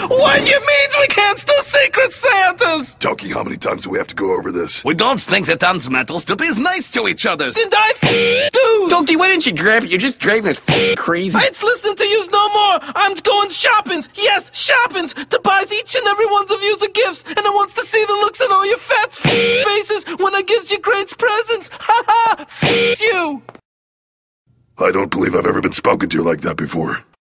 What do you mean we can't do Secret Santas? Toki, how many times do we have to go over this? We don't think that it's metal to be nice to each other. Did I do? Donkey, why didn't you grab it? You're just driving us crazy. I ain't listening to yous no more. I'm going shoppings. Yes, shoppings. To buy each and every one of yous a gifts. And I wants to see the looks on all your fat faces when I gives you great presents. Ha ha! You. I don't believe I've ever been spoken to like that before.